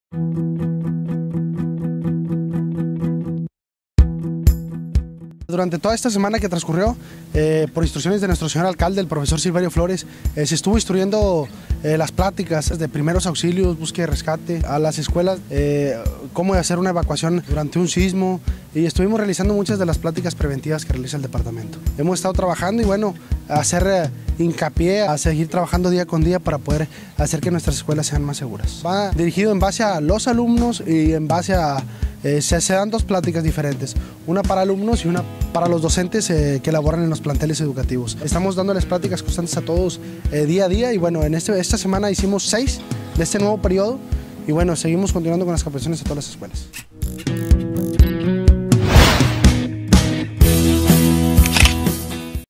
Durante toda esta semana que transcurrió, por instrucciones de nuestro señor alcalde, el profesor Silverio Flores, se estuvo instruyendo las pláticas de primeros auxilios, búsqueda y rescate a las escuelas, cómo hacer una evacuación durante un sismo, y estuvimos realizando muchas de las pláticas preventivas que realiza el departamento. Hemos estado trabajando y bueno, hacer hincapié a seguir trabajando día con día para poder hacer que nuestras escuelas sean más seguras. Va dirigido en base a los alumnos y en base a se dan dos pláticas diferentes, una para alumnos y una para los docentes que laboran en los planteles educativos. Estamos dándoles pláticas constantes a todos día a día y bueno, esta semana hicimos 6 de este nuevo periodo y bueno, seguimos continuando con las capacitaciones a todas las escuelas.